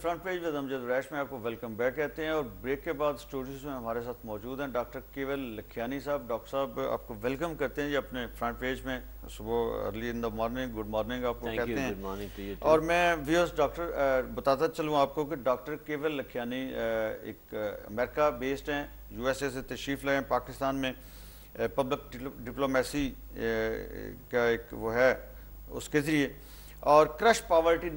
Front page with Amjad ریش میں آپ کو ویلکم بیک کہتے ہیں، اور بریک کے بعد اسٹوڈیوز میں ہمارے ساتھ موجود ہیں ڈاکٹر کیول لکھیانی صاحب۔ ڈاکٹر صاحب آپ کو ویلکم کرتے ہیں جی اپنے فرنٹ پیج میں، صبح early in the morning, good morning آپ کو کہتے ہیں۔ اور میں ویورز ڈاکٹر بتاتا چلوں آپ کو کہ ڈاکٹر کیول لکھیانی ایک امریکہ بیسڈ ہیں، یو ایس اے سے تشریف لائے ہیں پاکستان میں، پبلک ڈپلومیسی کا ایک وہ ہے اس کے ذریعے، اور کرش پاورٹی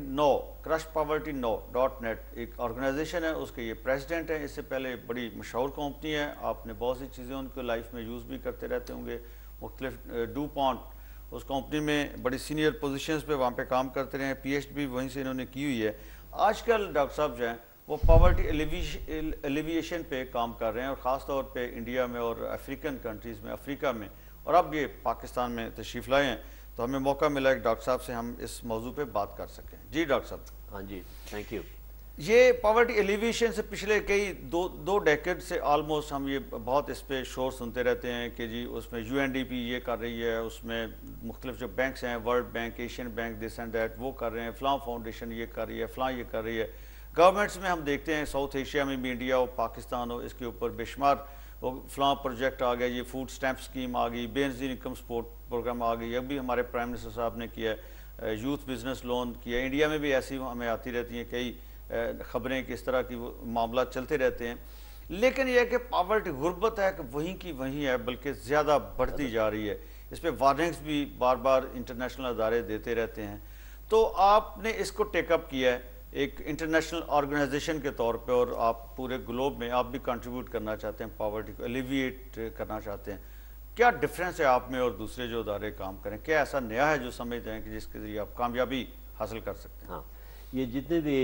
نو .net ایک آرگنائزیشن ہے، اس کے یہ پریزیڈنٹ ہیں۔ اس سے پہلے بڑی مشہور کمپنی ہے، آپ نے بہت سی چیزیں ان کو لائف میں یوز بھی کرتے رہتے ہوں گے، مختلف ڈو پونٹ اس کمپنی میں بڑی سینئر پوزیشنز پہ وہاں پہ کام کرتے رہے ہیں، پی ایچ ڈی بھی وہیں سے انہوں نے کی ہوئی ہے۔ آج کل ڈاکٹر صاحب جو ہیں وہ پاورٹی ایلیویشن پہ کام کر رہے ہیں، اور خاص طور پہ انڈیا میں اور افریقن کنٹریز میں، افریقہ میں، اور اب یہ پاکستان میں تشریف لائے ہیں، تو ہمیں موقع ملا کہ ڈاکٹر صاحب سے ہم اس موضوع پہ بات کر سکیں۔ جی ڈاکٹر صاحب۔ ہاں جی، تھینک یو۔ یہ پاورٹی ایلیویشن سے پچھلے کئی دو ڈیکیڈ سے آلموسٹ ہم یہ بہت اس پہ شور سنتے رہتے ہیں کہ جی اس میں UNDP یہ کر رہی ہے، اس میں مختلف جو بینکس ہیں، world bank, Asian bank, this and that, وہ کر رہے ہیں، فلاں فاؤنڈیشن یہ کر رہی ہے، فلاں یہ کر رہی ہے۔ گورنمنٹس میں ہم دیکھتے ہیں ساؤتھ ایشیا میں بھی، انڈیا ہو، پاکستان ہو، اس کے اوپر بے شمار وہ فلاں پروجیکٹ آ گیا، یہ فوڈ سٹیمپ سکیم آ گئی، Benazir income support programme آ گئی، ابھی ہمارے پرائم منسٹر صاحب نے کیا ہے، یوتھ بزنس لون کیا۔ انڈیا میں بھی ایسی ہمیں آتی رہتی ہیں کئی خبریں کہ اس طرح کی معاملات چلتے رہتے ہیں، لیکن یہ ہے کہ پاورٹی غربت ہے کہ وہیں کی وہیں ہے، بلکہ زیادہ بڑھتی جا رہی ہے۔ اس پہ وارننگز بھی بار بار انٹرنیشنل ادارے دیتے رہتے ہیں، تو آپ نے اس کو ٹیک اپ کیا ہے ایک انٹرنیشنل آرگنائزیشن کے طور پہ، اور آپ پورے گلوب میں آپ بھی کنٹریبیوٹ کرنا چاہتے ہیں، پاورٹی کو ایلیویٹ کرنا چاہتے ہیں۔ کیا ڈفرینس ہے آپ میں اور دوسرے جو ادارے کام کریں؟ کیا ایسا نیا ہے جو سمجھتے ہیں کہ جس کے ذریعے آپ کامیابی حاصل کر سکتے ہیں؟ ہاں، یہ جتنے بھی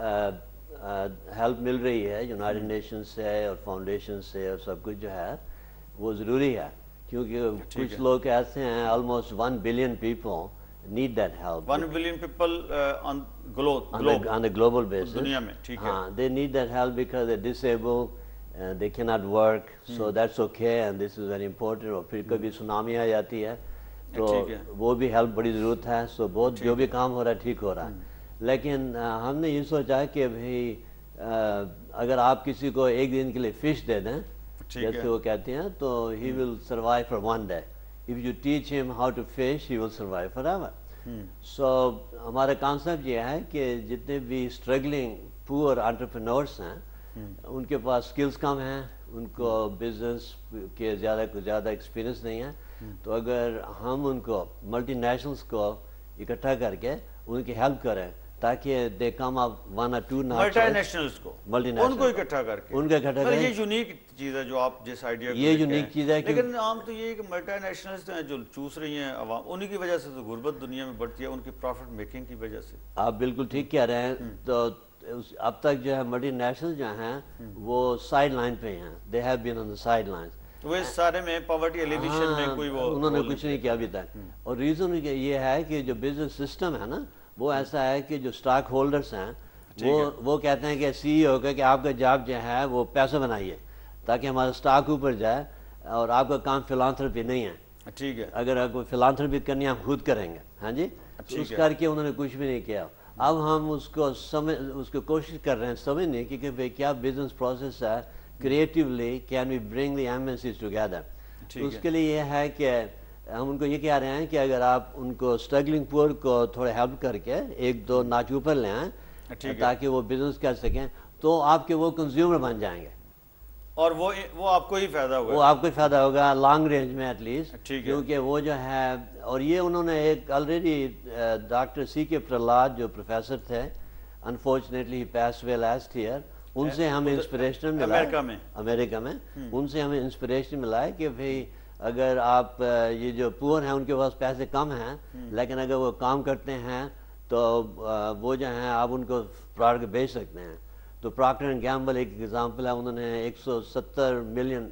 ہیلپ مل رہی ہے یونائٹڈ نیشن سے اور فاؤنڈیشن سے اور سب کچھ جو ہے وہ ضروری ہے، کیونکہ کچھ لوگ ایسے ہیں، almost 1 billion people need that help. 1 billion people on a global basis. دنیا میں، ٹھیک ہے۔ They need that help because they're disabled, they cannot work, so that's okay and this is very important. اور پھر کبھی سونامی آ جاتی ہے تو وہ بھی ہیلپ بڑی ضرورت ہے، سو بہت جو بھی کام ہو رہا ہے ٹھیک ہو رہا ہے۔ لیکن ہم نے یہ سوچا کہ بھئی اگر آپ کسی کو ایک دن کے لیے فش دے دیں جیسے وہ کہتے ہیں تو he will survive for 1 day. If you teach him how to fish, he will survive forever. So ہمارا کانسیپٹ یہ ہے کہ جتنے بھی اسٹرگلنگ پور انٹرپرینورس ہیں، ان کے پاس سکلز کم ہیں، ان کو بزنس کے زیادہ کو زیادہ ایکسپیرینس نہیں ہے، تو اگر ہم ان کو ملٹی نیشنلز کو اکٹھا کر کے ان کی ہیلپ کریں تاکہ they come up 1 or 2 multinationals کو ان کو اکٹھا کر کے، ان کو اکٹھا کریں۔ یہ یونیک چیز ہے جو آپ جس آئیڈیا کو، یہ یونیک چیز ہے، لیکن عام تو یہ کہ ملٹی نیشنلز ہیں جو چوس رہی ہیں عوام، انہی کی وجہ سے تو غربت دنیا میں بڑھتی ہے، ان کی پروفٹ میکنگ کی وجہ سے۔ آپ بالکل ٹھیک کہہ رہے ہیں۔ تو اب تک جو ہے ملٹی نیشنل جو ہیں وہ سائڈ لائن پہ ہیں، they have been on the sidelines. وہ اس سارے میں پاورٹی ایلیویشن میں کوئی وہ انہوں نے کچھ نہیں کیا ابھی تک، اور ریزن یہ ہے کہ جو بزنس سسٹم ہے نا وہ ایسا ہے کہ جو اسٹاک ہولڈرز ہیں وہ کہتے ہیں کہ CEO کا کہ آپ کا جاب جو ہے وہ پیسہ بنائیے تاکہ ہمارا اسٹاک اوپر جائے، اور آپ کا کام فلانتھرپی نہیں ہے۔ ٹھیک ہے، اگر آپ کو فلانتھرپی کرنی ہے ہم خود کریں گے۔ ہاں جی، اس کر کے انہوں نے کچھ بھی نہیں کیا۔ اب ہم اس کو کوشش کر رہے ہیں سمجھنے کی کہ بھئی کیا بزنس پروسیس ہے، creatively can we bring the embassies together. اس کے لیے یہ ہے کہ ہم ان کو یہ کہہ رہے ہیں کہ اگر آپ ان کو اسٹرگلنگ پور کو تھوڑے ہیلپ کر کے 1-2 ناچ اوپر لے آئیں تاکہ وہ بزنس کر سکیں تو آپ کے وہ کنزیومر بن جائیں گے، اور وہ آپ کو ہی فائدہ ہوگا، وہ آپ کو فائدہ ہوگا لانگ رینج میں ایٹ لیسٹ، کیونکہ وہ جو ہے، اور یہ انہوں نے ایک آلریڈی ڈاکٹر CK پرہلاد جو پروفیسر تھے، unfortunately he passed away last year, ان سے ہمیں انسپریشن ملا امریکہ میں، ان سے ہمیں انسپریشن ملا ہے کہ بھئی اگر آپ یہ جو پور ہیں ان کے پاس پیسے کم ہیں لیکن اگر وہ کام کرتے ہیں تو وہ جو ہیں آپ ان کو پروڈکٹ بیچ سکتے ہیں۔ تو پراکٹر اینڈ گیمبل ایک ایگزامپل ہے، انہوں نے 170 ملین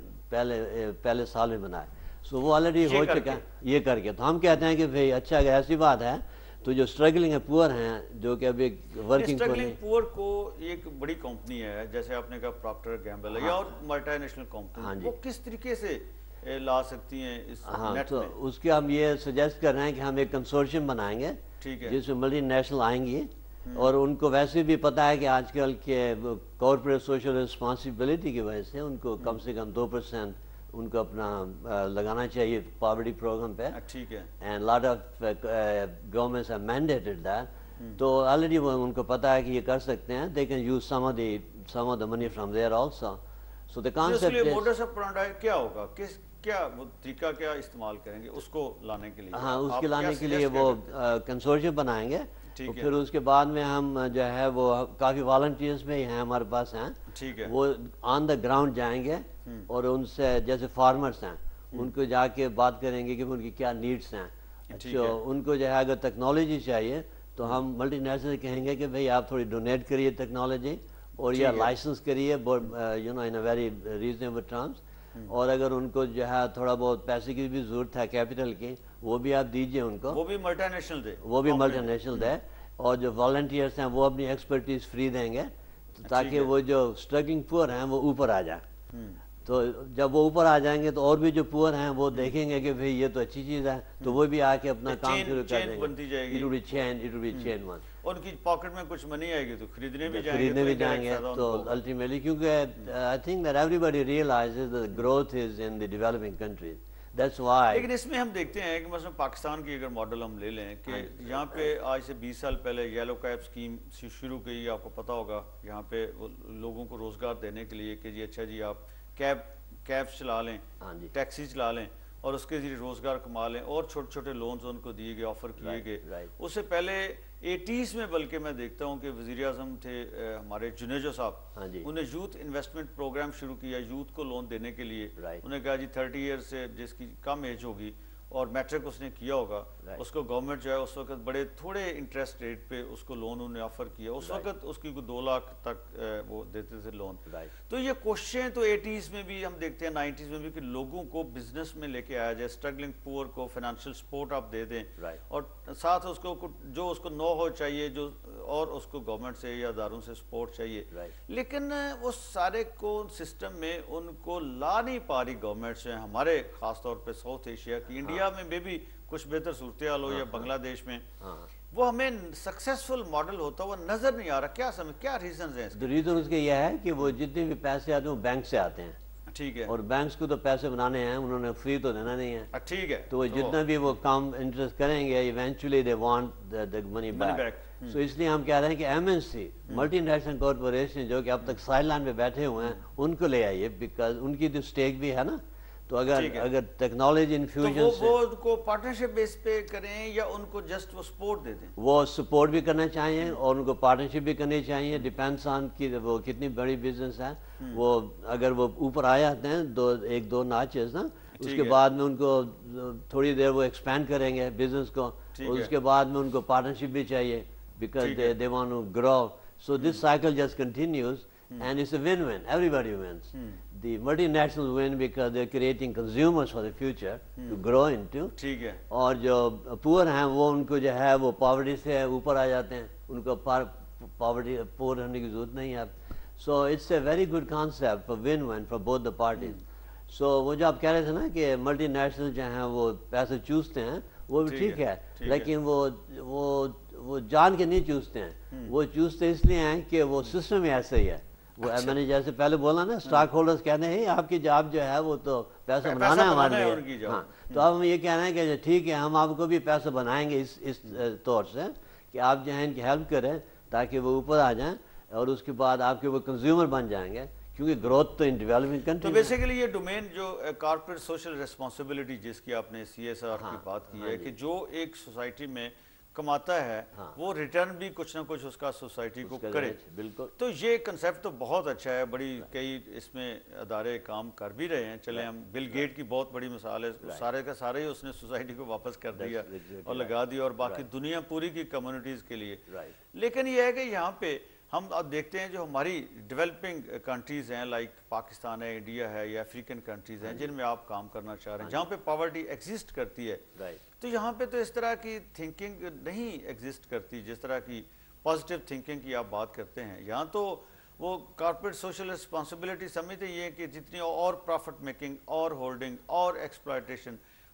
پہلے سال میں بنائے، سو وہ آلریڈی ہو چکا ہے یہ کر کے۔ تو ہم کہتے ہیں کہ بھئی اچھا اگر ایسی بات ہے تو جو اسٹرگلنگ ہے پور ہیں جو کہ ابھی ورکنگ پور کو، ایک بڑی کمپنی ہے جیسے آپ نے کہا پراکٹر گیمبل ہے یا اور ملٹی نیشنل کمپنی، وہ کس طریقے سے لا سکتی ہیں اس نیٹ میں؟ تو اس کے ہم یہ سجیسٹ کر رہے ہیں کہ ہم ایک کنسورشیم بنائیں گے جس میں ملٹی نیشنل آئیں گی، اور ان کو ویسے بھی پتہ ہے کہ آج کل کے کارپوریٹ سوشل رسپانسبلٹی کی وجہ سے ان کو کم سے کم 2% ان کو اپنا لگانا چاہیے پاورٹی پروگرام پہ. ٹھیک ہے. And lot of governments have mandated that. تو آلریڈی ان کو پتہ ہے کہ یہ کر سکتے ہیں. They can use some of the money from there also. So the concept modus operandi کیا ہوگا, کیا وہ طریقہ کیا استعمال کریں گے اس کو لانے کے لیے؟ ہاں, اس کے لانے کے لیے وہ کنسورشیم بنائیں گے. پھر اس کے بعد میں ہم جو ہے وہ کافی والنٹیئرس میں ہیں ہمارے پاس ہیں. وہ آن دا گراؤنڈ جائیں گے اور ان سے جیسے فارمرس ہیں ان کو جا کے بات کریں گے کہ ان کی کیا نیڈس ہیں. تو ان کو جو ہے اگر ٹیکنالوجی چاہیے تو ہم ملٹی نیشنل کہیں گے کہ بھئی آپ تھوڑی ڈونیٹ کریے ٹیکنالوجی اور یا لائسنس کریے you know in a very reasonable terms. اور اگر ان کو جو ہے تھوڑا بہت پیسے کی بھی ضرورت ہے کیپٹل کی, وہ بھی آپ دیجئے ان کو. وہ بھی ملٹی نیشنل دے. وہ بھی ملٹی نیشنل دے. اور جو والنٹیئرس ہیں وہ اپنی ایکسپرٹیز فری دیں گے تاکہ وہ جو اسٹرگلنگ پور ہیں وہ اوپر آ جائیں. تو جب وہ اوپر آ جائیں گے تو اور بھی جو پور ہیں وہ دیکھیں گے کہ بھئی یہ تو اچھی چیز ہے, تو وہ بھی آ کے اپنا کام شروع کر دیں گے. It will be chain one. ان کی پاکٹ میں کچھ منی آئے گی تو خریدنے بھی جائیں گے تو الٹیمیٹلی, کیونکہ I think that everybody realizes that growth is in the developing countries. That's why. لیکن اس میں ہم دیکھتے ہیں کہ مثلا پاکستان کی اگر ماڈل ہم لے لیں کہ یہاں پہ آج سے 20 سال پہلے یلو کیب اسکیم شروع کی, آپ کو پتا ہوگا, یہاں پہ لوگوں کو روزگار دینے کے لیے کہ جی اچھا جی آپ کیب چلا لیں, ٹیکسی چلا لیں اور اس کے ذریعے روزگار کما لیں, اور چھوٹے چھوٹے لونز ان کو دیے گئے, آفر کیے گئے. اس سے پہلے 80s میں بلکہ میں دیکھتا ہوں کہ وزیر اعظم تھے ہمارے جنیجو صاحب, انہوں نے یوتھ انویسٹمنٹ پروگرام شروع کیا یوتھ کو لون دینے کے لیے. انہوں نے کہا جی 30 ایئر سے جس کی کم ایج ہوگی اور میٹرک اس نے کیا ہوگا اس کو گورنمنٹ جو ہے اس وقت بڑے تھوڑے انٹرسٹ ریٹ پہ اس کو لون انہوں نے آفر کیا. اس وقت اس کی 2 لاکھ تک وہ دیتے تھے لون. تو یہ کوششیں تو 80s میں بھی ہم دیکھتے ہیں, 90s میں بھی, کہ لوگوں کو بزنس میں لے کے آیا جائے, اسٹرگلنگ پور کو فائنینشیل سپورٹ آپ دے دیں, اور ساتھ اس کو جو اس کو نو ہو چاہیے جو, اور اس کو گورنمنٹ سے یا اداروں سے سپورٹ چاہیے. لیکن وہ سارے کو سسٹم میں ان کو لا نہیں پا رہی گورنمنٹ سے. ہمارے خاص طور پہ ساؤتھ ایشیا کی, انڈیا میں بھی کچھ بہتر صورتحال ہو یا بنگلہ دیش میں, وہ ہمیں سکسیسفل ماڈل ہوتا وہ نظر نہیں آ رہا. کیا ریزنز ہیں؟ ریزن اس کے یہ ہے کہ وہ جتنے بھی پیسے آتے ہیں وہ بینک سے آتے ہیں. ٹھیک ہے. اور بینکس کو تو پیسے بنانے ہیں, انہوں نے فری تو دینا نہیں ہے. ٹھیک ہے. تو وہ جتنا بھی وہ کم انٹرسٹ کریں گے eventually they want the money back. So اس لیے ہم کہہ رہے ہیں کہ M N C multinational corporation جو کہ اب تک سائڈ لائن پہ بیٹھے ہوئے ہیں ان کو لے آئیے, بیکاز ان کی تو اسٹیک بھی ہے نا. تو اگر ٹیکنالوجی انفیوژن سے وہ کو پارٹنرشپ بیس پہ کریں یا ان کو جسٹ وہ سپورٹ دے دیں. وہ سپورٹ بھی کرنا چاہیے اور ان کو پارٹنرشپ بھی کرنی چاہیے. ڈیپینڈس آن کی وہ کتنی بڑی بزنس ہے. وہ اگر وہ اوپر آ جاتے ہیں 1-2 ناچز نا, اس کے بعد میں ان کو تھوڑی دیر وہ ایکسپینڈ کریں گے بزنس کو, اور اس کے بعد میں ان کو پارٹنرشپ بھی چاہیے because they want to grow. So this cycle just continues and it's a win-win. Everybody wins. The multinationals win because they're creating consumers for the future to grow into. ٹھیک ہے. اور جو poor ہیں وہ ان کو جو ہے وہ poverty سے اوپر آ جاتے ہیں, ان کو poverty poor ہونے کی ضرورت نہیں ہے. So it's a very good concept for win-win for both the parties. So وہ جو آپ کہہ رہے تھے نا کہ ملٹی نیشنل جو ہیں وہ پیسے چوستے ہیں, وہ بھی ٹھیک ہے, لیکن وہ جان کے نہیں چوستے ہیں. وہ چوستے اس لیے ہیں کہ وہ سسٹم ہی ایسا ہی ہے. میں نے جیسے پہلے بولا نا, اسٹاک ہولڈرز کہتے ہیں آپ کی جاب جو ہے وہ تو پیسہ بنانا ہے ہمارے لیے. ہاں, تو اب ہم یہ کہہ رہے ہیں کہ ٹھیک ہے ہم آپ کو بھی پیسہ بنائیں گے اس طور سے کہ آپ جو ہے ان کی ہیلپ کریں تاکہ وہ اوپر آ جائیں, اور اس کے بعد آپ کے وہ کنزیومر بن جائیں گے, کیونکہ گروتھ تو ان ڈیولپنگ کنٹری. تو بیسیکلی یہ ڈومین جو کارپوریٹ سوشل ریسپانسبلٹی جس کی آپ نے CSR کی بات کی ہے, کہ جو ایک سوسائٹی میں کماتا ہے وہ ریٹرن بھی کچھ نہ کچھ اس کا سوسائٹی کو کرے. بالکل. تو یہ کنسیپٹ تو بہت اچھا ہے, بڑی کئی اس میں ادارے کام کر بھی رہے ہیں. چلیں ہم بل گیٹ کی بہت بڑی مثال ہے, سارے کا سارے ہی اس نے سوسائٹی کو واپس کر دیا اور لگا دیا, اور باقی دنیا پوری کی کمیونٹیز کے لیے. لیکن یہ ہے کہ یہاں پہ ہم اب دیکھتے ہیں جو ہماری ڈیولپنگ کنٹریز ہیں لائک پاکستان ہے, انڈیا ہے, یا افریقن کنٹریز ہیں جن میں آپ کام کرنا چاہ رہے ہیں, جہاں پہ پاورٹی ایگزسٹ کرتی ہے, تو یہاں پہ تو اس طرح کی تھنکنگ نہیں ایگزسٹ کرتی جس طرح کی پازیٹیو تھنکنگ کی آپ بات کرتے ہیں. یہاں تو وہ کارپوریٹ سوشل رسپانسبلٹی سمجھتے یہ کہ جتنی اور پروفٹ میکنگ اور ہولڈنگ اور ایکسپلائٹیشن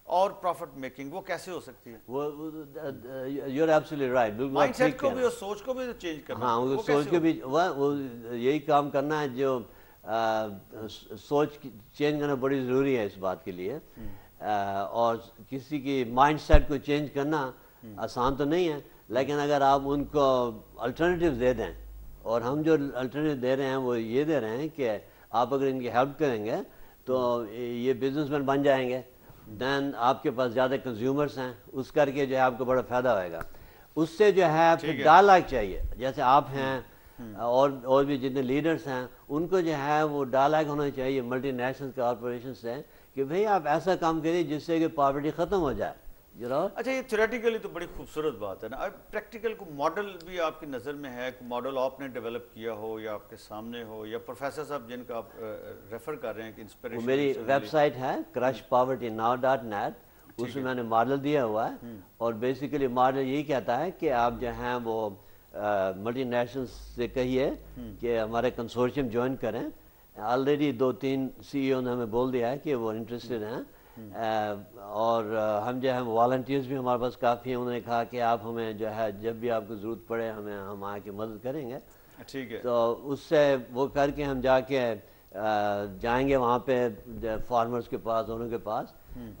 اور پروفٹ میکنگ وہ کیسے ہو سکتی ہے؟ وہ یو آر ایبسولیٹلی رائٹ، بالکل مائنڈ سیٹ کو بھی اور سوچ کو بھی چینج کرنا، ہاں وہ سوچ کو بھی وہ یہی کام کرنا ہے جو سوچ چینج کرنا بڑی ضروری ہے اس بات کے لیے. اور کسی کی مائنڈ سیٹ کو چینج کرنا آسان تو نہیں ہے، لیکن اگر آپ ان کو الٹرنیٹیو دے دیں، اور ہم جو الٹرنیٹیو دے رہے ہیں وہ یہ دے رہے ہیں کہ آپ اگر ان کی ہیلپ کریں گے تو یہ بزنس مین بن جائیں گے، دین آپ کے پاس زیادہ کنزیومرس ہیں، اس کر کے جو ہے آپ کو بڑا فائدہ ہوئے گا. اس سے جو ہے پھر ڈائلاگ چاہیے، جیسے آپ ہیں اور بھی جتنے لیڈرس ہیں ان کو جو ہے وہ ڈائلاگ ہونا چاہیے ملٹی نیشنل کارپوریشن سے کہ بھئی آپ ایسا کام کریے جس سے کہ پاورٹی ختم ہو جائے. اچھا یہ تھیوریٹیکلی تو بڑی خوبصورت بات ہے نا. اب پریکٹیکل کو ماڈل بھی آپ کی نظر میں ہے، کوئی ماڈل آپ نے ڈیولپ کیا ہو یا آپ کے سامنے ہو، یا پروفیسر صاحب جن کا آپ ریفر کر رہے ہیں کہ انسپریشن؟ میری ویب سائٹ ہے crushpovertynow.net، اس میں نے ماڈل دیا ہوا ہے، اور بیسیکلی ماڈل یہی کہتا ہے کہ آپ جو ہیں وہ ملٹی نیشنل سے کہیے کہ ہمارے کنسورشیم جوائن کریں. آلریڈی 2-3 CEO نے ہمیں بول دیا ہے کہ وہ انٹرسٹڈ ہیں، اور ہم جو ہے والنٹیئرز بھی ہمارے پاس کافی ہیں. انہوں نے کہا کہ آپ ہمیں جو ہے جب بھی آپ کو ضرورت پڑے ہم آ کے مدد کریں گے. ٹھیک ہے، تو اس سے وہ کر کے ہم جا کے جائیں گے وہاں پہ فارمرز کے پاس، دونوں کے پاس،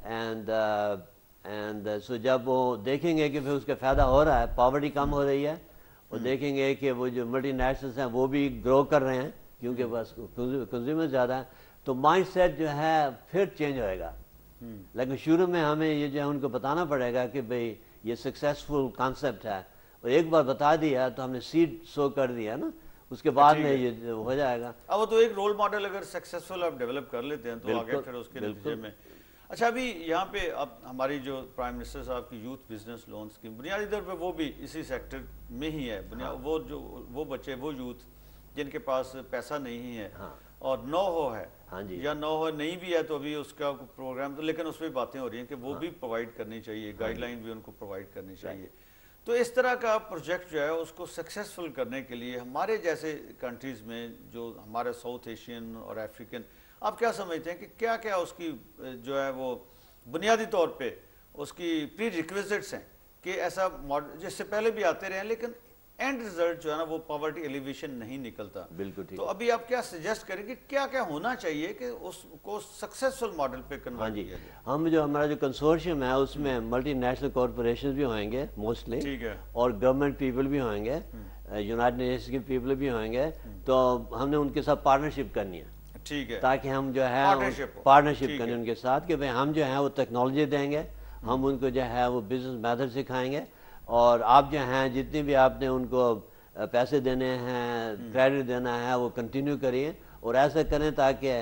اینڈ سو جب وہ دیکھیں گے کہ پھر اس کا فائدہ ہو رہا ہے، پاورٹی کم ہو رہی ہے، اور دیکھیں گے کہ وہ جو ملٹی نیشنلز ہیں وہ بھی گرو کر رہے ہیں کیونکہ بس کنزیومر زیادہ ہیں، تو مائنڈ سیٹ جو ہے پھر چینج ہوئے گا. لیکن شروع میں ہمیں یہ جو ہے ان کو بتانا پڑے گا کہ بھئی یہ سکسیسفل کانسیپٹ ہے، اور ایک بار بتا دیا تو ہم نے سیڈ سو کر دیا نا، اس کے بعد میں یہ ہو جائے گا. اب وہ تو ایک رول ماڈل اگر سکسیسفل آپ ڈیولپ کر لیتے ہیں تو آگے پھر اس کے نتیجے میں. اچھا ابھی یہاں پہ اب ہماری جو پرائم منسٹر صاحب کی یوتھ بزنس لون اسکیم بنیادی طور پہ وہ بھی اسی سیکٹر میں ہی ہے. وہ بچے، وہ یوتھ جن کے پاس پیسہ نہیں ہے اور نو ہو ہے، یا نو ہو نہیں بھی ہے تو ابھی اس کا پروگرام تو، لیکن اس پہ باتیں ہو رہی ہیں کہ وہ بھی پرووائڈ کرنی چاہیے، گائیڈ لائن بھی ان کو پرووائڈ کرنی چاہیے. تو اس طرح کا پروجیکٹ جو ہے اس کو سکسیسفل کرنے کے لیے ہمارے جیسے کنٹریز میں، جو ہمارے ساؤتھ ایشین اور افریقن، آپ کیا سمجھتے ہیں کہ کیا کیا اس کی جو ہے وہ بنیادی طور پہ اس کی پری ریکویزٹس ہیں کہ ایسا ماڈل جس سے پہلے بھی آتے رہے ہیں لیکن اینڈ ریزلٹ جو ہے نا وہ پاورٹی ایلیویشن نہیں نکلتا؟ بالکل ٹھیک. تو ابھی آپ کیا سجیسٹ کریں گے کیا کیا ہونا چاہیے کہ اس کو سکسیسفل ماڈل پہ کنورٹ کیا جائے؟ ہم جو ہمارا جو کنسورشیم ہے اس میں ملٹی نیشنل کارپوریشنز بھی ہوئیں گے موسٹلی، ٹھیک ہے، اور گورنمنٹ پیپل بھی ہوئیں گے، یونائٹڈ نیشنز کے پیپل بھی ہوئیں گے. تو ہم نے ان کے ساتھ پارٹنرشپ کرنی ہے، ٹھیک ہے، تاکہ ہم جو ہے پارٹنرشپ کریں ان کے ساتھ کہ بھئی ہم جو ہے وہ ٹیکنالوجی دیں گے، ہم ان کو جو ہے وہ بزنس میتھڈ سکھائیں گے، اور آپ جو ہیں جتنی بھی آپ نے ان کو پیسے دینے ہیں، کریڈٹ دینا ہے، وہ کنٹینیو کریے، اور ایسا کریں تاکہ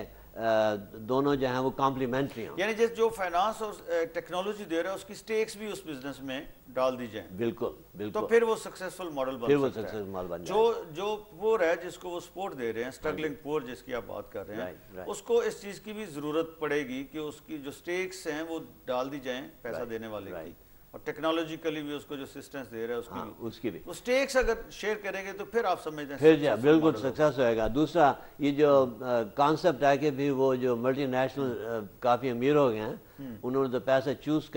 دونوں جو ہیں وہ کمپلیمنٹری ہوں. یعنی جو فائنانس اور ٹیکنالوجی دے رہا ہے اس کی سٹیکس بھی اس بزنس میں ڈال دی جائیں. بالکل بالکل. تو پھر وہ سکسیسفل ماڈل بن سکتا ہے. جو پور ہے جس کو وہ سپورٹ دے رہے ہیں، اسٹرگلنگ پور جس کی آپ بات کر رہے ہیں، اس کو اس چیز کی بھی ضرورت پڑے گی کہ اس کی جو سٹیکس ہیں وہ ڈال دی جائیں پیسہ دینے والے کی، اور ٹیکنالوجیکلی بھی اس کو جو اسسٹنس دے رہا ہے اس کی بھی وہ سٹیکس اگر شیئر کریں گے تو پھر آپ سمجھتے ہیں پھر بالکل سکسیس ہوئے گا. دوسرا یہ جو کانسیپٹ ہے کہ بھی وہ جو ملٹی نیشنل کافی امیر ہو گئے ہیں، انہوں نے تو پیسہ چوز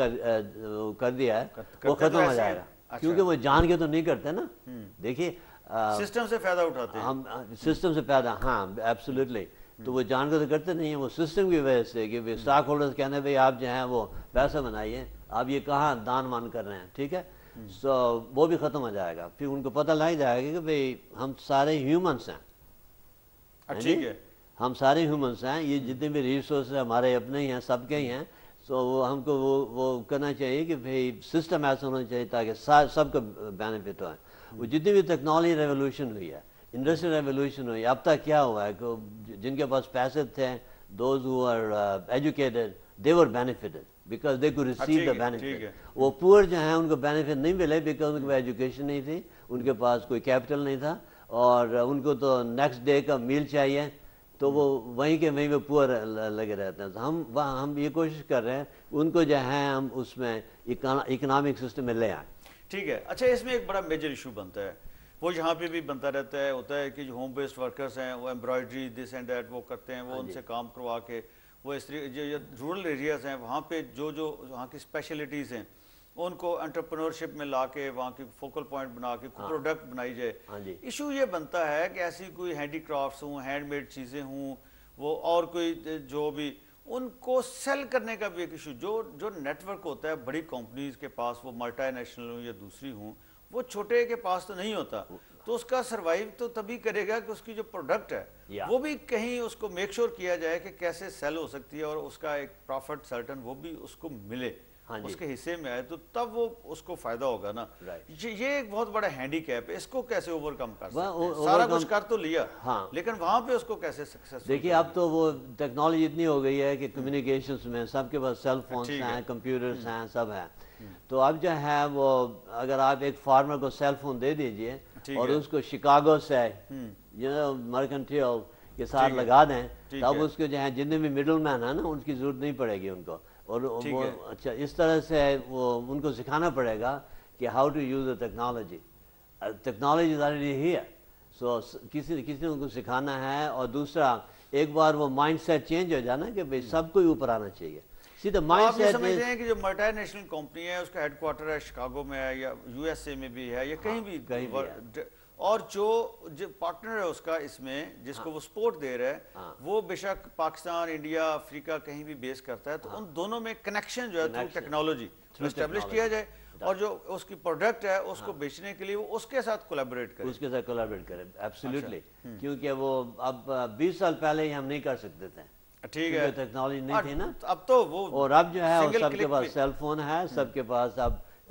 کر دیا ہے، وہ ختم ہو جائے گا، کیونکہ وہ جان کے تو نہیں کرتے نا. دیکھیے سسٹم سے فائدہ اٹھاتے ہیں ہم، سسٹم سے فائدہ، ہاں ایبسولوٹلی. تو وہ جان کے تو کرتے نہیں ہیں، وہ سسٹم کی وجہ سے کہ اسٹاک ہولڈرز کہتے ہیں بھئی آپ جو ہیں وہ پیسہ بنائیے، آپ یہ کہاں دان مان کر رہے ہیں، ٹھیک ہے. سو وہ بھی ختم ہو جائے گا. پھر ان کو پتہ لگ جائے گا کہ بھئی ہم سارے ہیومنس ہیں، ٹھیک ہے، ہم سارے ہیومنس ہیں، یہ جتنے بھی ریسورس ہمارے اپنے ہی ہیں، سب کے ہی ہیں. سو وہ ہم کو وہ کرنا چاہیے کہ بھئی سسٹم ایسا ہونا چاہیے تاکہ سب کو بینیفٹ ہوئے. وہ جتنی بھی ٹیکنالوجی ریولوشن ہوئی ہے، انڈسٹریل ریولوشن ہوئی، اب تک کیا ہوا ہے کہ جن کے پاس پیسے تھے، those who are educated, they were benefited because they could receive the benefit. وہ پور جو ہیں ان کو بینیفٹ نہیں ملے بیکاز ان کو ایجوکیشن نہیں تھی، ان کے پاس کوئی کیپٹل نہیں تھا، اور ان کو تو نیکسٹ ڈے کا میل چاہیے، تو وہ وہیں کے وہیں پہ پور لگے رہتے ہیں. تو ہم یہ کوشش کر رہے ہیں ان کو جو ہے ہم اس میں اکنامک سسٹم میں لے آئیں. ٹھیک ہے. اچھا اس میں ایک بڑا میجر ایشو بنتا ہے، وہ یہاں پہ بھی بنتا رہتا ہے، ہوتا ہے کہ جو ہوم بیسڈ ورکرز ہیں وہ ایمبرائڈری دس اینڈ دیٹ وہ کرتے ہیں، وہ ان سے کام کروا کے وہ اس طریقے جو رورل ایریاز ہیں وہاں پہ جو وہاں کی اسپیشلٹیز ہیں ان کو انٹرپرنورشپ میں لا کے وہاں کی فوکل پوائنٹ بنا کے کوئی پروڈکٹ بنائی جائے. ایشو یہ بنتا ہے کہ ایسی کوئی ہینڈی کرافٹس ہوں, ہینڈ میڈ چیزیں ہوں, وہ اور کوئی جو بھی ان کو سیل کرنے کا بھی ایک ایشو. جو نیٹ ورک ہوتا ہے بڑی کمپنیز کے پاس, وہ ملٹی نیشنل ہوں یا دوسری ہوں, وہ چھوٹے کے پاس تو نہیں ہوتا. تو اس کا سروائیو تو تبھی کرے گا کہ اس کی جو پروڈکٹ ہے وہ بھی کہیں اس کو میک شور کیا جائے کہ کیسے سیل ہو سکتی ہے اور اس کا ایک پروفٹ سرٹن وہ بھی اس کو ملے, اس کے حصے میں آئے, تو تب وہ اس کو فائدہ ہوگا نا. یہ ایک بہت بڑا ہینڈی کیپ ہے, اس کو کیسے اوور کم کر سکتے ہیں؟ سارا کچھ کر تو لیا لیکن وہاں پہ اس کو کیسے سکسیس؟ دیکھیے اب تو وہ ٹیکنالوجی اتنی ہو گئی ہے کہ کمیونیکیشنز میں سب کے پاس سیل فونس ہیں, کمپیوٹرز ہیں, سب ہیں. تو اب جو ہے وہ اگر آپ ایک فارمر کو سیل فون دے دیجئے اور اس کو شکاگو سے مرکنٹیل کے ساتھ لگا دیں, تب اس کو جو ہے جتنے بھی مڈل مین ہیں نا ان کی ضرورت نہیں پڑے گی ان کو. اور وہ اچھا اس طرح سے وہ ان کو سکھانا پڑے گا کہ how to use the technology. Technology is already here, so کسی نے ان کو سکھانا ہے. اور دوسرا ایک بار وہ مائنڈ سیٹ چینج ہو جائے نا کہ بھائی سب کو اوپر آنا چاہیے. سیدھا مائنڈ سیٹ سمجھتے ہیں کہ جو ملٹی نیشنل کمپنی ہے اس کا ہیڈ کوارٹر ہے شکاگو میں ہے یا یو ایس اے میں بھی ہے یا کہیں بھی, اور جو پارٹنر ہے اس کا اس میں جس کو وہ سپورٹ دے رہا ہے وہ بے شک پاکستان, انڈیا, افریقہ کہیں بھی بیس کرتا ہے. تو ان دونوں میں کنیکشن جو ہے تھرو ٹیکنالوجی اسٹیبلش کیا جائے اور جو اس کی پروڈکٹ ہے اس کو بیچنے کے لیے وہ اس کے ساتھ کولیبریٹ کرے. ایبسلیوٹلی, کیونکہ وہ اب 20 سال پہلے ہی ہم نہیں کر سکتے تھے. ٹھیک ہے, ٹیکنالوجی نہیں تھی نا, اب تو وہ, اور اب جو ہے سب کے پاس سیل فون ہے, سب کے پاس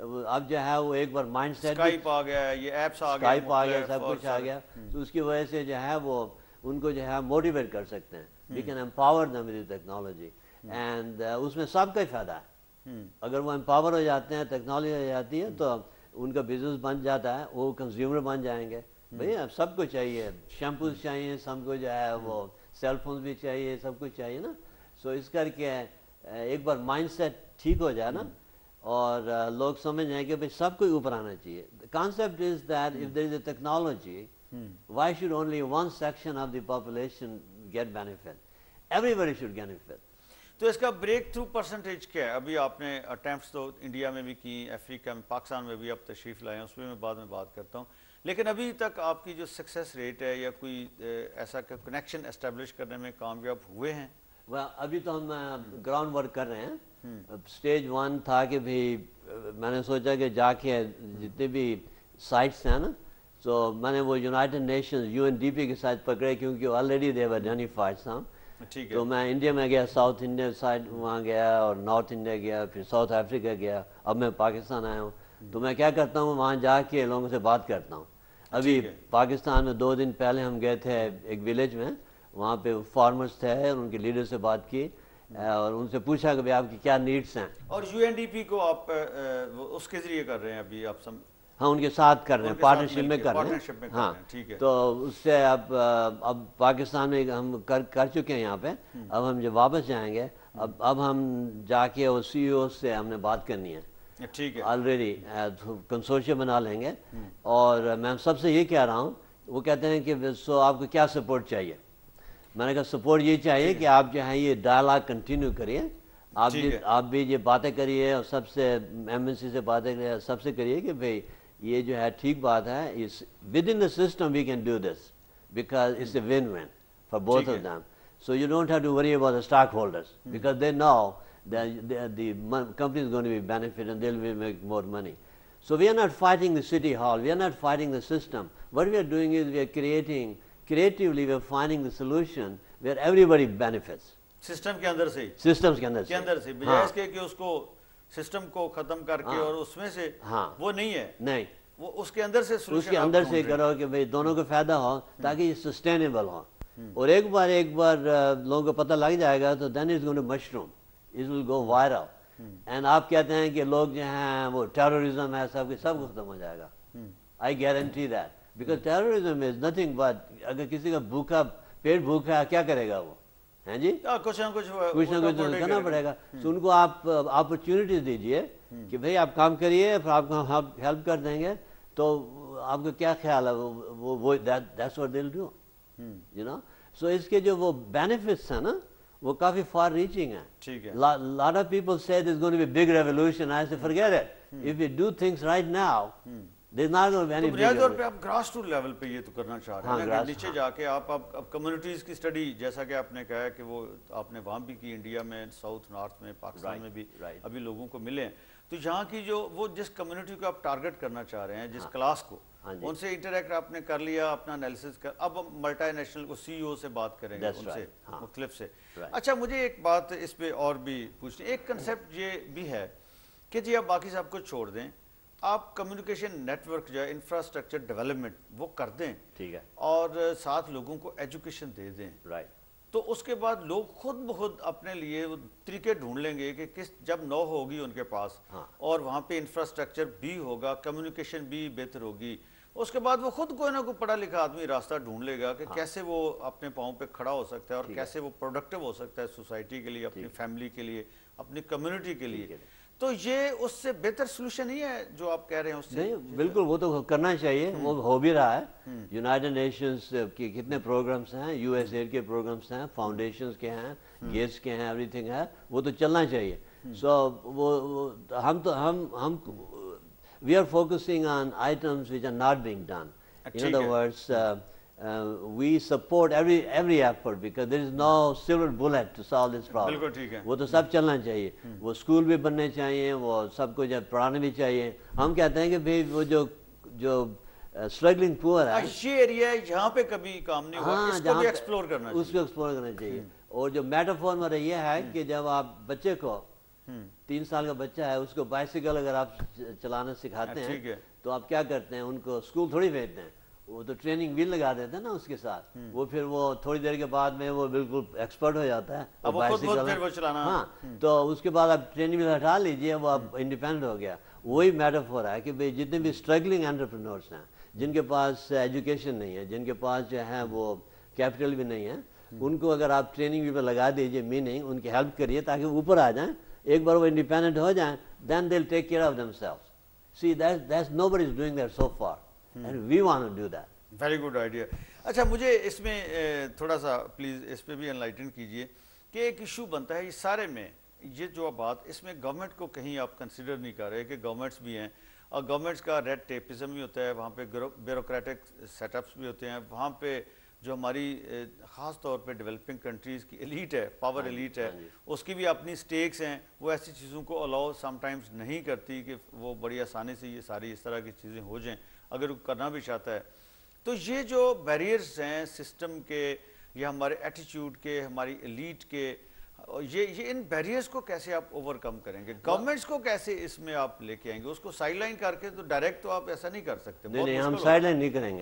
اب جو ہے وہ ایک بار مائنڈ سیٹ, اسکائپ آ گیا, یہ ایپس آ گیا, سب کچھ آ گیا. تو اس کی وجہ سے جو ہے وہ ان کو جو ہے موٹیویٹ کر سکتے ہیں. We can empower them with technology, and اس میں سب کا ہی فائدہ ہے. اگر وہ امپاور ہو جاتے ہیں, ٹیکنالوجی ہو جاتی ہے, تو ان کا بزنس بن جاتا ہے, وہ کنزیومر بن جائیں گے. بھئی اب سب کو چاہیے, شیمپوز چاہیے, سب کو جو ہے وہ سیل فونز بھی چاہیے, سب کچھ چاہیے نا. سو اس کر کے ایک بار مائنڈ سیٹ ٹھیک ہو جائے نا اور لوگ سمجھ جائیں کہ بھئی سب کو اوپر آنا چاہیے. The concept is that if there is a technology, why should only one section of the population get benefit? Everybody should benefit. تو اس کا بریک تھرو پرسنٹیج کیا ہے؟ ابھی آپ نے اٹیمپٹس تو انڈیا میں بھی کی, افریقہ میں, پاکستان میں بھی اب تشریف لائے ہیں, اس میں بعد میں بات کرتا ہوں. لیکن ابھی تک آپ کی جو سکسیس ریٹ ہے یا کوئی ایسا کنیکشن اسٹیبلش کرنے میں کامیاب ہوئے ہیں؟ ابھی تو ہم گراؤنڈ ورک کر رہے ہیں. اسٹیج 1 تھا کہ بھی میں نے سوچا کہ جا کے جتنے بھی سائٹس ہیں نا, تو میں نے وہ یونائٹڈ نیشنز UNDP کے ساتھ پکڑے کیونکہ آلریڈی دے ور آئیڈینٹیفائڈ سم. تو میں انڈیا میں گیا, ساؤتھ انڈیا سائڈ وہاں گیا, اور نارتھ انڈیا گیا, پھر ساؤتھ افریقہ گیا, اب میں پاکستان آیا ہوں. تو میں کیا کرتا ہوں, وہاں جا کے لوگوں سے بات کرتا ہوں. ابھی پاکستان میں 2 دن پہلے ہم گئے تھے ایک ولیج میں, وہاں پہ فارمرز تھے, ان کے لیڈر سے بات کی اور ان سے پوچھا کہ آپ کی کیا نیڈس ہیں. اور UNDP کو آپ اس کے ذریعے کر رہے ہیں ابھی آپ ہاں, ان کے ساتھ کر رہے ہیں, پارٹنرشپ میں کر رہے ہیں. ہاں, تو اس سے اب پاکستان میں ہم کر چکے ہیں یہاں پہ. اب ہم جب واپس جائیں گے, اب ہم جا کے وہ CEO سے ہم نے بات کرنی ہے. ٹھیک ہے, آلریڈی کنسورشیم بنا لیں گے. اور میں سب سے یہ کہہ رہا ہوں, وہ کہتے ہیں کہ سو آپ کو کیا سپورٹ چاہیے. میں نے کہا سپورٹ یہ چاہیے کہ آپ جو ہیں یہ ڈائلاگ کنٹینیو کریے, آپ بھی یہ باتیں کریے, اور سب سے MNC سے باتیں کریے, سب سے کریے کہ بھئی یہ جو ہے ٹھیک بات ہے, within the system we can do this because it's a win win for both of them. So you don't have to worry about the stockholders because they know the company is going to be benefit and they'll make more money. So we are not fighting the city hall, we are not fighting the system. What we are doing is we are creatively we are finding the solution where everybody benefits. System کے اندر سے, systems کے اندر سے بجائے اس کے کہ اس کو سسٹم کو ختم کر کے اور اس میں سے وہ نہیں ہے, نہیں, وہ اس کے اندر سے سولوشن, اس کے اندر سے کرو کہ بھئی دونوں کو فائدہ ہو تاکہ یہ سسٹینیبل ہو. اور ایک بار لوگوں کو پتہ لگ جائے گا تو then it's going to mushroom, it will go viral. And آپ کہتے ہیں کہ لوگ جو ہیں وہ ٹیررزم ہے, سب ختم ہو جائے گا. I guarantee that, because terrorism is nothing but اگر کسی کا پیٹ بھوکا ہے کیا کرے گا وہ, ہیں جی, کچھ نہ کچھ کرنا پڑے گا. تو ان کو آپ اپرچونیٹیز دیجیے کہ بھئی آپ کام کریے, پھر آپ کو ہم ہیلپ کر دیں گے. تو آپ کو کیا خیال ہے, وہ that's what they'll do, you know. سو اس کے جو وہ بینیفٹس ہیں نا وہ کافی فار ریچنگ ہے. ٹھیک ہے. lot of people say there's going to be a big revolution. I say forget it. If we do things right now, there's not going to be any big بنیادی طور revolution. پہ آپ grass root level پہ یہ تو کرنا چاہ رہے ہیں کہ نیچے جا کے آپ کمیونٹیز کی اسٹڈی، جیسا کہ آپ نے کہا کہ وہ آپ نے وہاں بھی کی، انڈیا میں، ساؤتھ نارتھ میں، پاکستان میں بھی ابھی لوگوں کو ملے ہیں، تو یہاں کی جو وہ جس کمیونٹی کو آپ ٹارگٹ کرنا چاہ رہے ہیں، جس کلاس کو، ان سے انٹریکٹ آپ نے کر لیا، اپنا انالیسس کر، اب ملٹی نیشنل کو سی ای او سے بات کریں گے، ان سے مختلف سے. اچھا مجھے ایک بات اس پہ اور بھی پوچھنی، ایک کنسیپٹ یہ بھی ہے کہ جی آپ باقی سب کو چھوڑ دیں، آپ کمیونیکیشن نیٹ ورک جو ہے انفراسٹرکچر ڈیولپمنٹ وہ کر دیں، ٹھیک ہے، اور ساتھ لوگوں کو ایجوکیشن دے دیں، تو اس کے بعد لوگ خود بخود اپنے لیے طریقے ڈھونڈ لیں گے کہ کس جب نو ہوگی ان کے پاس اور وہاں پہ انفراسٹرکچر بھی ہوگا، کمیونیکیشن بھی بہتر ہوگی، اس کے بعد وہ خود کوئی نہ کوئی پڑھا لکھا آدمی راستہ ڈھونڈ لے گا کہ کیسے وہ اپنے پاؤں پہ کھڑا ہو سکتا ہے اور کیسے وہ پروڈکٹیو ہو سکتا ہے سوسائٹی کے لیے، اپنی فیملی کے لیے، اپنی کمیونٹی کے لیے. تو یہ اس سے بہتر سولوشن نہیں ہے جو آپ کہہ رہے ہیں اس سے؟ نہیں بالکل، وہ تو کرنا چاہیے، وہ ہو بھی رہا ہے. یونائٹڈ نیشنز کے کتنے پروگرامس ہیں، یو ایس ایڈ کے پروگرامس ہیں، فاؤنڈیشنز کے ہیں، گیٹس کے ہیں، ایوری تھنگ ہے، وہ تو چلنا چاہیے. سو وہ ہم we are focusing on items which are not being done. In other words, we support every effort because there is no silver bullet to solve this problem. بالکل ٹھیک ہے. وہ تو سب چلنا چاہیے، وہ اسکول بھی بننے چاہیے، وہ سب کو جب پڑھانے بھی چاہیے. ہم کہتے ہیں کہ بھائی وہ جو اسٹرگلنگ پور ہے، یہ ایریا یہاں پہ کبھی کام نہیں ہوا، اس کو بھی ایکسپلور کرنا چاہیے، اس کو ایکسپلور کرنا چاہیے. اور جو میٹافور میں یہ ہے کہ جب آپ بچے کو 3 سال کا بچہ ہے، اس کو بائسیکل اگر آپ چلانا سکھاتے ہیں تو آپ کیا کرتے ہیں، ان کو اسکول تھوڑی بھیجتے ہیں، وہ تو ٹریننگ ویل لگا دیتے ہیں نا اس کے ساتھ، وہ پھر وہ تھوڑی دیر کے بعد میں وہ بالکل ایکسپرٹ ہو جاتا ہے بائسیکل. ہاں تو اس کے بعد آپ ٹریننگ ویل ہٹا لیجیے، وہ اب انڈیپینڈنٹ ہو گیا. وہی میٹافور ہے کہ بھائی جتنے بھی اسٹرگلنگ انٹرپرینورس ہیں، جن کے پاس ایجوکیشن نہیں ہے، جن کے پاس جو ہے وہ کیپٹل بھی نہیں ہے، ان کو اگر آپ ٹریننگ ویل پہ لگا دیجیے، میننگ ان کی ہیلپ کریے تاکہ وہ اوپر آ جائیں. ایک بار وہ انڈیپینڈنٹ ہو جائیں، then they'll take care of themselves. See, that's nobody is doing that so far, and we want to do that. Very good idea. اچھا مجھے اس میں تھوڑا سا پلیز اس پہ بھی انلائٹن کیجئے کہ ایک ایشو بنتا ہے اس سارے میں، یہ جو بات اس میں گورنمنٹ کو کہیں آپ کنسیڈر نہیں کر رہے کہ گورنمنٹس بھی ہیں، اور گورنمنٹس کا ریڈ ٹیپزم بھی ہوتا ہے، وہاں پہ بیوروکریٹک سیٹ اپس بھی ہوتے ہیں، وہاں پہ جو ہماری خاص طور پہ ڈیولپنگ کنٹریز کی ایلیٹ ہے، پاور ایلیٹ ہے، اس کی بھی اپنی سٹیکس ہیں، وہ ایسی چیزوں کو الاؤ سم ٹائمز نہیں کرتی کہ وہ بڑی آسانی سے یہ ساری اس طرح کی چیزیں ہو جائیں اگر وہ کرنا بھی چاہتا ہے. تو یہ جو بیریئرز ہیں سسٹم کے یا ہمارے ایٹیچیوڈ کے، ہماری ایلیٹ کے، یہ ان بیریئرز کو کیسے آپ اوور کم کریں گے؟ گورنمنٹس کو کیسے اس میں آپ لے کے آئیں گے؟ اس کو سائڈ لائن کر کے تو ڈائریکٹ تو آپ ایسا نہیں کر سکتے. نہیں ہم سائڈ لائن نہیں کریں گے.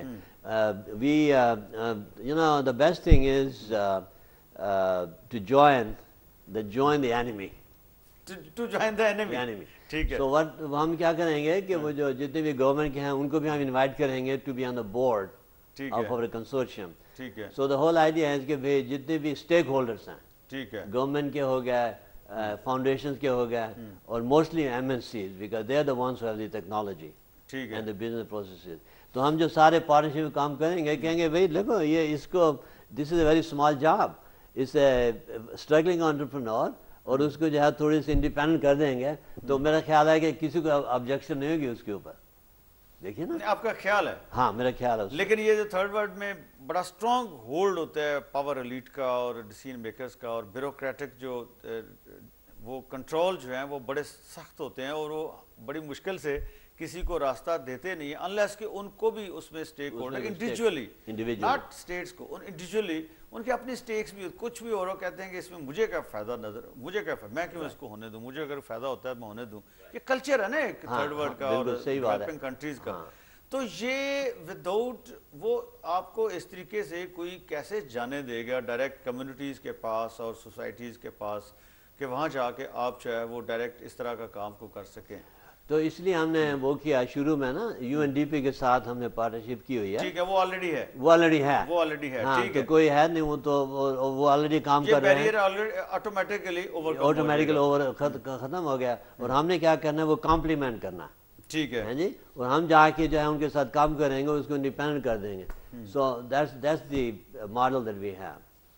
the best thing is to join the enemy. To join the enemy. ٹھیک ہے. So ہم کیا کریں گے کہ وہ جو جتنے بھی گورنمنٹ کے ہیں ان کو بھی ہم انوائٹ کریں گے to be on the board of our consortium. ٹھیک ہے. So the whole idea is کہ بھائی جتنے بھی اسٹیک ہولڈرس ہیں، ٹھیک ہے، گورنمنٹ کے ہو گئے، فاؤنڈیشنز کے ہو گئے، اور mostly MNCs because they are the ones who have the technology and the business processes. تو ہم جو سارے پارٹنرشپ میں کام کریں گے، کہیں گے بھائی دیکھو یہ اس کو this is a very small job, is a struggling entrepreneur, اور اس کو جو ہے تھوڑی سی انڈیپینڈنٹ کر دیں گے تو میرا خیال ہے کہ کسی کو آبجیکشن نہیں ہوگی اس کے اوپر. دیکھیے نا، آپ کا خیال ہے؟ ہاں میرا خیال ہے. لیکن یہ جو تھرڈ ورلڈ میں بڑا اسٹرانگ ہولڈ ہوتا ہے پاور ایلیٹ کا اور ڈیسیژن میکرز کا، اور بیوروکریٹک جو وہ کنٹرول جو ہیں وہ بڑے سخت ہوتے ہیں، اور وہ بڑی مشکل سے کسی کو راستہ دیتے نہیں ہیں انلیس کہ ان کو بھی اس میں stakeholder individually, not status quo, individually ان کی اپنی اسٹیکس بھی، کچھ بھی اور کہتے ہیں کہ اس میں مجھے کیا فائدہ نظر، مجھے کیا فائدہ، میں کیوں اس کو ہونے دوں، مجھے اگر فائدہ ہوتا ہے میں ہونے دوں. یہ کلچر ہے نا ایک تھرڈ ورلڈ کا اور ڈیولپنگ کنٹریز کا. تو یہ وداؤٹ وہ آپ کو اس طریقے سے کوئی کیسے جانے دے گا ڈائریکٹ کمیونٹیز کے پاس اور سوسائٹیز کے پاس کہ وہاں جا کے آپ جو ہے وہ ڈائریکٹ اس طرح کا کام کو کر سکیں؟ تو اس لیے ہم نے وہ کیا شروع میں نا UNDP کے ساتھ ہم نے پارٹنرشپ کی ہوئی ہے. ٹھیک ہے، وہ آلریڈی ہے، وہ آلریڈی ہے، وہ آلریڈی ہے. ہاں تو کوئی ہے نہیں، وہ تو وہ آلریڈی کام کر رہے ہیں، یہ بیریئر آٹومیٹکلی اوور ختم ہو گیا. اور ہم نے کیا کرنا ہے، وہ کمپلیمنٹ کرنا. ٹھیک ہے جی، اور ہم جا کے جو ہے ان کے ساتھ کام کریں گے، اس کو انڈیپینڈنٹ کر دیں گے. So that's the model that we have.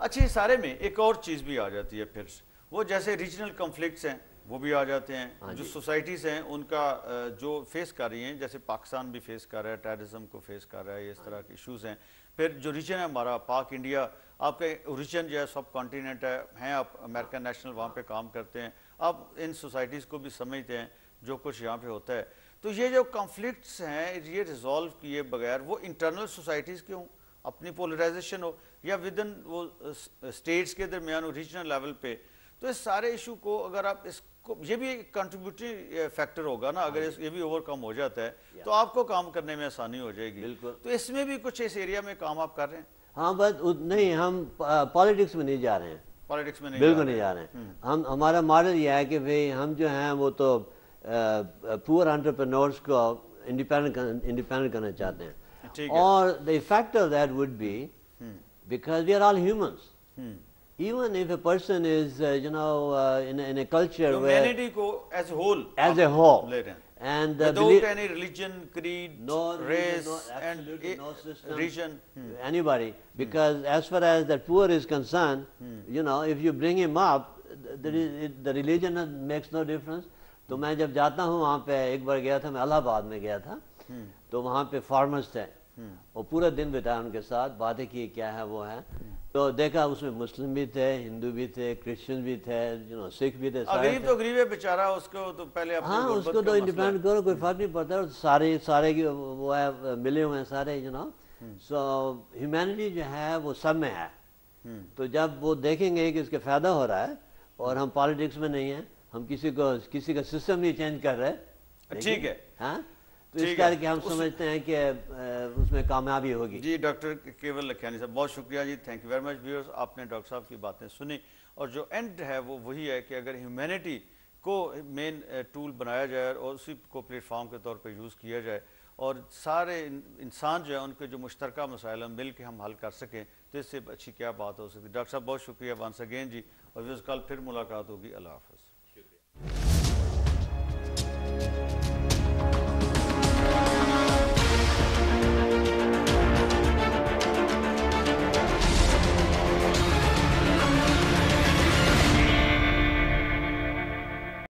اچھا سارے میں ایک اور چیز بھی آ جاتی ہے پھر وہ جیسے ریجنل کنفلکٹس ہیں وہ بھی آ جاتے ہیں جو سوسائٹیز ہیں ان کا جو فیس کر رہی ہیں جیسے پاکستان بھی فیس کر رہا ہے ٹیررزم کو فیس کر رہا ہے اس طرح کے ایشوز ہیں پھر جو ریجن ہے ہمارا پاک انڈیا آپ کا اوریجن جو ہے سب کانٹیننٹ ہے ہیں آپ امریکن نیشنل وہاں پہ کام کرتے ہیں آپ ان سوسائٹیز کو بھی سمجھتے ہیں جو کچھ یہاں پہ ہوتا ہے تو یہ جو کنفلکٹس ہیں یہ ریزالو کیے بغیر وہ انٹرنل سوسائٹیز کے ہوں اپنی پولرائزیشن ہو یا ودن وہ اسٹیٹس کے درمیان ہو ریجنل لیول پہ تو اس سارے ایشو کو اگر آپ اس کو یہ بھی ایک کنٹریبیوٹری فیکٹر ہوگا نا اگر یہ بھی اوور کم ہو جاتا ہے تو آپ کو کام کرنے میں آسانی ہو جائے گی تو اس میں بھی کچھ اس ایریا میں کام آپ کر رہے ہیں ہاں بس نہیں ہم پالیٹکس میں نہیں جا رہے ہیں پالیٹکس میں نہیں بالکل نہیں جا رہے ہیں ہمارا ماڈل یہ ہے کہ بھئی ہم جو ہیں وہ تو پور انٹرپرینورس کو انڈیپینڈنٹ کرنا چاہتے ہیں اور the effect of that would be because we are all humans even if a person is in a culture where humanity ko as a whole and without any religion creed race and no system region anybody because as far as the poor is concerned if you bring him up the religion makes no difference تو میں جب جاتا ہوں وہاں پہ ایک بار گیا تھا میں الہ آباد میں گیا تھا تو وہاں پہ فارمرز تھے اور پورا دن بتایا ان کے ساتھ باتیں کی کیا ہے وہ ہے تو دیکھا اس میں مسلم بھی تھے ہندو بھی تھے کرسچن بھی تھے سکھ بھی تھے غریب تو غریب ہے بیچارہ اس کو تو پہلے ہاں اس کو تو انڈیپینڈنٹ کرو کوئی فرق نہیں پڑتا سارے وہ ہے ملے ہوئے ہیں سارے سو ہیومینٹی جو ہے وہ سب میں ہے تو جب وہ دیکھیں گے کہ اس کے فائدہ ہو رہا ہے اور ہم پالیٹکس میں نہیں ہیں ہم کسی کا سسٹم نہیں چینج کر رہے ٹھیک ہے ہاں تو اس کر کے ہم سمجھتے ہیں کہ اس میں کامیابی ہوگی جی ڈاکٹر کیول لکھیانی صاحب بہت شکریہ جی thank you very much viewers آپ نے ڈاکٹر صاحب کی باتیں سنی اور جو اینڈ ہے وہ وہی ہے کہ اگر ہیومینٹی کو مین ٹول بنایا جائے اور اسی کو پلیٹ فارم کے طور پہ یوز کیا جائے اور سارے انسان جو ہے ان کے جو مشترکہ مسائل ہیں مل کے ہم حل کر سکیں تو اس سے اچھی کیا بات ہو سکتی ہے ڈاکٹر صاحب بہت شکریہ ونس اگین جی اور ویورز کل پھر ملاقات ہوگی اللہ حافظ